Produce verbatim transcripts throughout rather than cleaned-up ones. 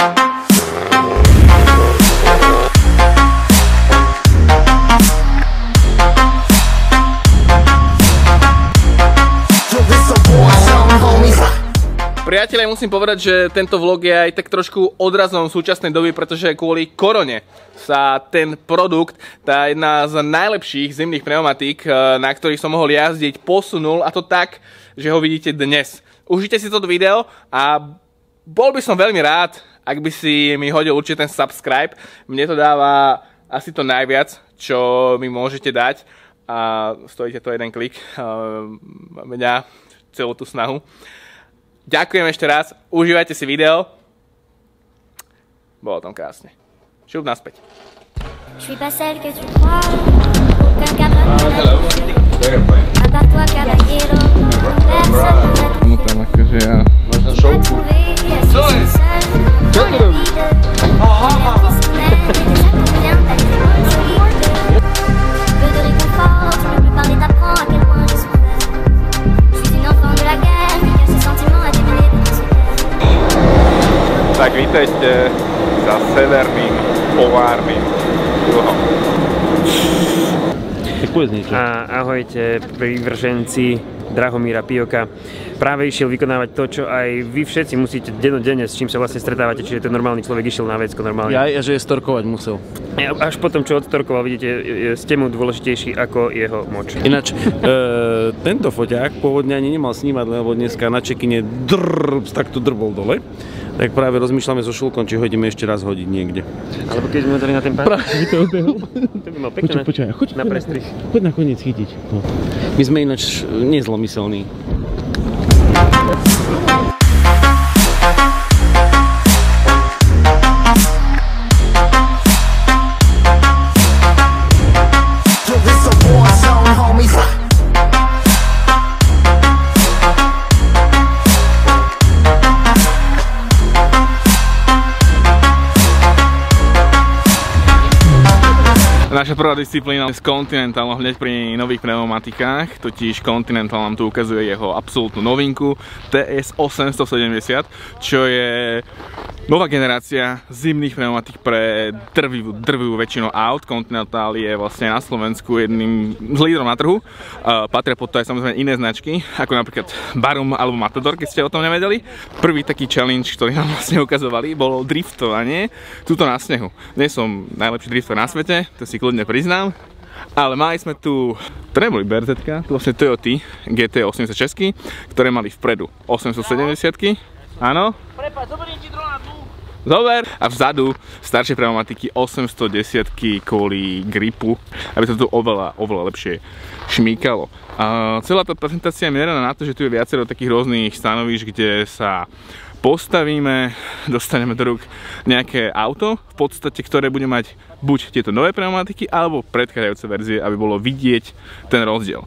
Priatelia, musím povedať, že tento vlog je aj tak trošku odrazom súčasnej doby, pretože kvôli korone sa ten produkt, tá jedna z najlepších zimných pneumatík, na ktorých som mohol jazdiť, posunul, a to tak, že ho vidíte dnes. Užite si toto video a bol by som veľmi rád, ak by si mi hodil určite ten subscribe. Mne to dáva asi to najviac, čo mi môžete dať, a stojíte to jeden klik, mňa celú tú snahu. Ďakujem ešte raz, užívajte si video. Bolo tam krásne. Šup naspäť. No tam akože ja... Máš na šovku? Co je? Čo to robíš? Tak vítajte za severným polárnym kruhom. Tak povedz niečo. A ahojte prívrženci Drahomíra Pijoka. Práve išiel vykonávať to, čo aj vy všetci musíte dennodenne, s čím sa vlastne stretávate, čiže ten normálny človek išiel na vecko normálne. Ja, ja že je storkovať musel. Až potom, čo odstorkoval, vidíte, ste mu dôležitejší ako jeho moč. Ináč, e, tento foťák pôvodne ani nemal snímať, lebo dneska na čekine drrrr, takto drbol dole. Tak práve rozmýšľame so Šulkom, či ho ideme ešte raz hodiť niekde. Alebo keď sme dali na ten pár. Práve to odbehol. To by mal pekné. Počkaj, choď na prestrih. Poď nakoniec chytiť. No. My sme ináč nezlomyselní. Naša prvá disciplína je s Continental, hneď pri nových pneumatikách, totiž Continental nám tu ukazuje jeho absolútnu novinku T S osemstosedemdesiat, čo je nová generácia zimných pneumatík pre drvivú, drvivú väčšinu aut. Continental je vlastne na Slovensku jedným z lídrov na trhu. Uh, patria pod to aj samozrejme iné značky, ako napríklad Barum alebo Matador, keď ste o tom nevedeli. Prvý taký challenge, ktorý nám vlastne ukazovali, bolo driftovanie tuto na snehu. Nie som najlepší drifter na svete, to si kľudne priznám, ale mali sme tu, to neboli bé er zetka, to vlastne Toyota G T osemdesiatšesť, ktoré mali vpredu osemstosedemdesiat, áno. Prepáč, zoberiem ti drona tu. Zober! A vzadu staršie pneumatiky osemstodesať kvôli gripu, aby to tu oveľa, oveľa lepšie šmíkalo. A celá tá prezentácia je meraná na to, že tu je viacero takých rôznych stanovíš, kde sa postavíme, dostaneme do rúk nejaké auto, v podstate, ktoré bude mať buď tieto nové pneumatiky, alebo predchádzajúce verzie, aby bolo vidieť ten rozdiel.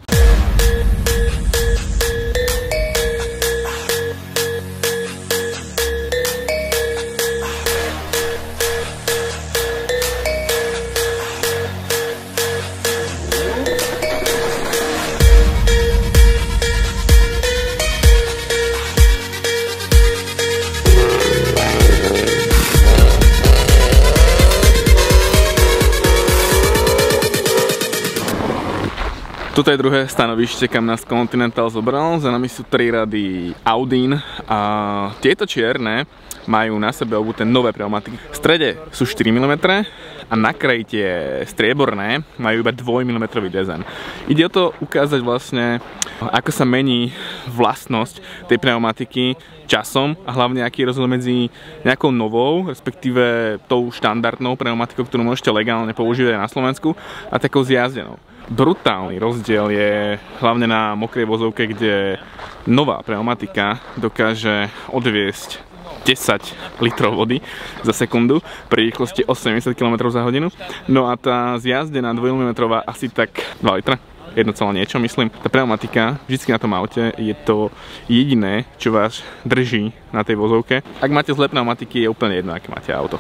Toto je druhé stanovište, kam nás Continental zobral. Za nami sú tri rady Audin a tieto čierne majú na sebe obuté nové pneumatiky. V strede sú štyri milimetre a na kraji tie strieborné majú iba dvojmilimetrový dizajn. Ide o to ukázať vlastne, ako sa mení vlastnosť tej pneumatiky časom a hlavne aký je rozdiel medzi nejakou novou, respektíve tou štandardnou pneumatikou, ktorú môžete legálne používať aj na Slovensku, a takou zjazdenou. Brutálny rozdiel je hlavne na mokrej vozovke, kde nová pneumatika dokáže odviesť desať litrov vody za sekundu pri rýchlosti osemdesiat kilometrov za hodinu. No a tá zjazdená dvojmilimetrová asi tak dva litra, jedno celé niečo, myslím. Tá pneumatika vždy na tom aute je to jediné, čo vás drží na tej vozovke. Ak máte zlé pneumatiky, je úplne jedno, aké máte auto.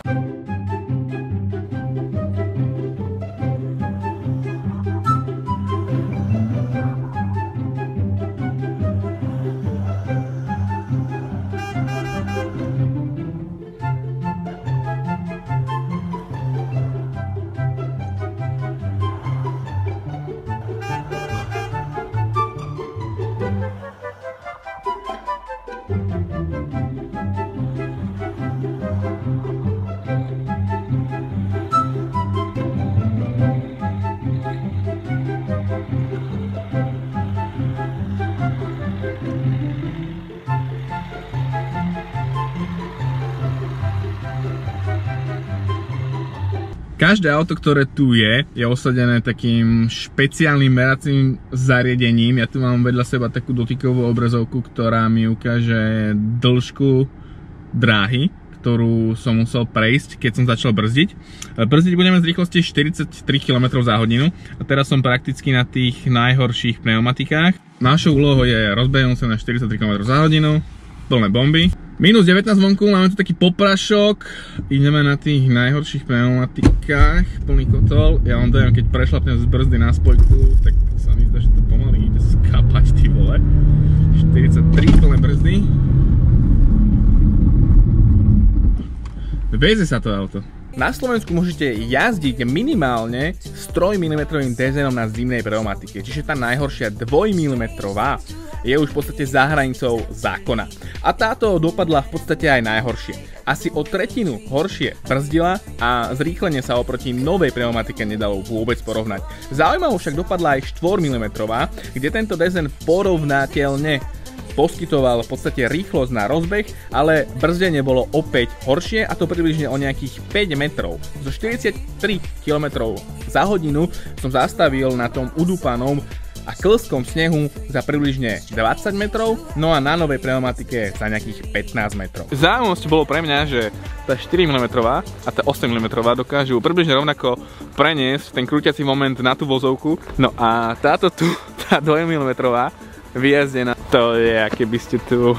Každé auto, ktoré tu je, je osadené takým špeciálnym meracím zariadením. Ja tu mám vedľa seba takú dotykovú obrazovku, ktorá mi ukáže dĺžku dráhy, ktorú som musel prejsť, keď som začal brzdiť. Brzdiť budeme z rýchlosti štyridsaťtri kilometrov za hodinu a teraz som prakticky na tých najhorších pneumatikách. Našou úlohou je rozbehnúť sa na štyridsaťtri kilometrov za hodinu, plné bomby. Minus devätnásť vonku, máme tu taký poprašok, ideme na tých najhorších pneumatikách, plný kotol. Ja vám dajem, keď prešlapnem z brzdy na spojku, tak sa mi zdá, že to pomaly ide skapať, ty vole. štyridsaťtri plné brzdy. Veze sa to auto. Na Slovensku môžete jazdiť minimálne s tri milimetre dezénom na zimnej pneumatike, čiže tá najhoršia dvojmilimetrová je už v podstate za hranicou zákona. A táto dopadla v podstate aj najhoršie. Asi o tretinu horšie brzdila a zrýchlenie sa oproti novej pneumatike nedalo vôbec porovnať. Zaujímavo však dopadla aj štvormilimetrová, kde tento dezén porovnateľne poskytoval v podstate rýchlosť na rozbeh, ale brzdenie bolo opäť horšie a to približne o nejakých päť metrov. Zo štyridsaťtri kilometrov za hodinu som zastavil na tom udúpanom a klskom snehu za približne dvadsať metrov, no a na novej pneumatike za nejakých pätnásť metrov. Zaujímavosť bolo pre mňa, že tá štyri milimetre a tá osem milimetre dokážu približne rovnako preniesť ten krúťací moment na tú vozovku, no a táto tu, tá dvojmilimetrová vyjazdená, to je, aké by ste tu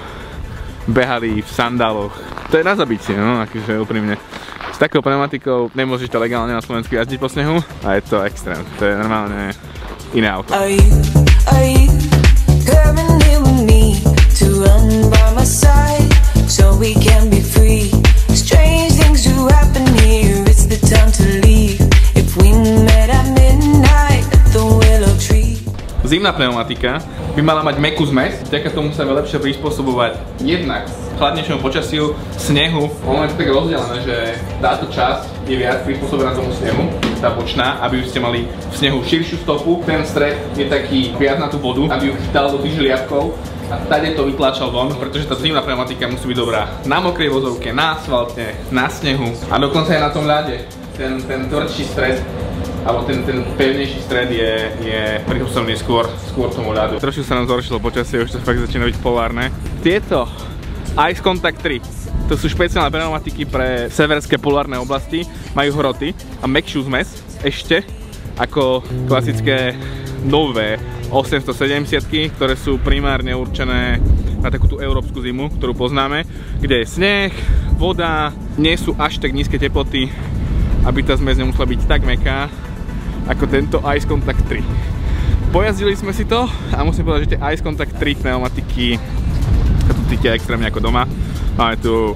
behali v sandáloch. To je na zabitie, no, akože úprimne. S takou pneumatikou nemôžete legálne na Slovensku jazdiť po snehu a je to extrém. To je normálne iné auto. Are you, are you coming here with me to run by my side so we can be free? Strange things do happen here, it's the time to leave. If we met at midnight at the willow tree. Zimná pneumatika by mala mať mäkkú zmes, vďaka tomu sa vie lepšie prispôsobovať jednak chladnejšiemu počasiu, snehu. Ono je to tak rozdelené, že táto časť je viac prispôsobená tomu snehu, tá bočná, aby už ste mali v snehu širšiu stopu. Ten stred je taký viac na tú vodu, aby ju chytal do tých žliavkov a tady to vytláčal von, pretože tá zimná pneumatika musí byť dobrá na mokrej vozovke, na asfalte, na snehu a dokonca aj na tom ľade. Ten, ten tvrdší stred alebo ten, ten pevnejší stred je, je prispôsobený skôr, skôr tomu ľadu. Trošku sa nám zhoršilo počasie, už to fakt začína byť polárne. Tieto Ice Contact tri, to sú špeciálne pneumatiky pre severské polárne oblasti, majú hroty a mäkšiu zmes ešte ako klasické nové osemstosedemdesiatky, ktoré sú primárne určené na takúto európsku zimu, ktorú poznáme, kde je sneh, voda, nie sú až tak nízke teploty, aby tá zmes nemusela byť tak mäkká ako tento Ice Contact tri. Pojazdili sme si to a musím povedať, že tie Ice Contact tri pneumatiky sa tu cítia extrémne ako doma. Máme tu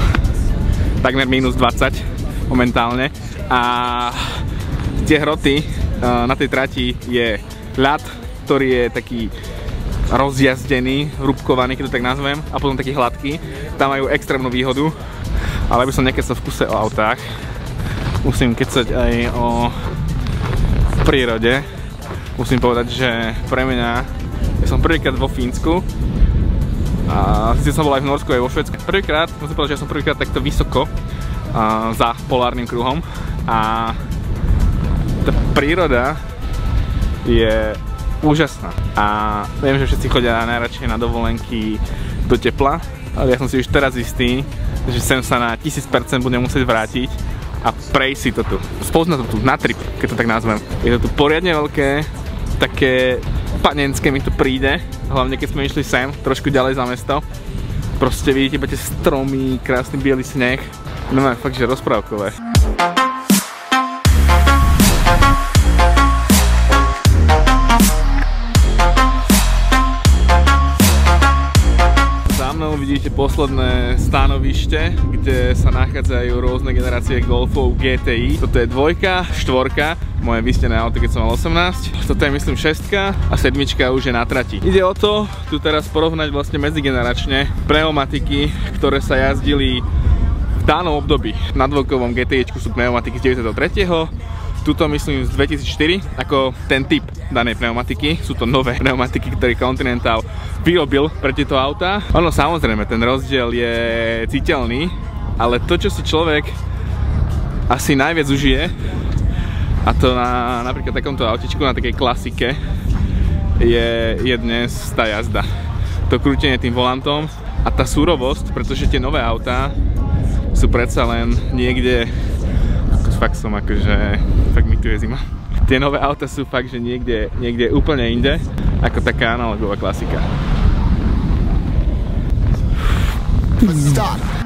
takmer minus dvadsať momentálne a tie hroty na tej trati je ľad, ktorý je taký rozjazdený, hrúbkovaný, keď to tak nazvem, a potom taký hladký. Tam majú extrémnu výhodu, ale aby som nekecal v kuse o autách, musím kecať aj o prírode. Musím povedať, že pre mňa, ja som prvýkrát vo Fínsku a síce som bol aj v Norsku, aj vo Švédsku. Prvýkrát, musím povedať, že ja som prvýkrát takto vysoko a, za polárnym kruhom a tá príroda je úžasná a viem, že všetci chodia najradšej na dovolenky do tepla, ale ja som si už teraz istý, že sem sa na tisíc percent budem musieť vrátiť a prejsť si to tu. Spoznať to tu na trip, keď to tak nazvem. Je to tu poriadne veľké, také panenské mi to príde, hlavne keď sme išli sem, trošku ďalej za mesto. Proste vidíte iba tie stromy, krásny biely sneh. No má fakt, že rozprávkové. Vidíte posledné stanovište, kde sa nachádzajú rôzne generácie Golfov G T I. Toto je dvojka, štvorka, moje vystené auto, keď som mal osemnásť. Toto je myslím šestka a sedmička už je na trati. Ide o to, tu teraz porovnať vlastne medzigeneračne pneumatiky, ktoré sa jazdili v danom období. Na dvojkovom G T I sú pneumatiky z deväťdesiattri. Tuto myslím z dvetisícštyri ako ten typ danej pneumatiky. Sú to nové pneumatiky, ktoré Continental vyrobil pre tieto autá. Ono samozrejme, ten rozdiel je citeľný, ale to, čo si človek asi najviac užije, a to na napríklad takomto autičku, na takej klasike, je, je dnes tá jazda. To krútenie tým volantom a tá surovosť, pretože tie nové autá sú predsa len niekde, fakt som akože, fakt mi tu je zima. Tie nové autá sú fakt, že niekde, niekde úplne inde, ako taká analogová klasika. Stop.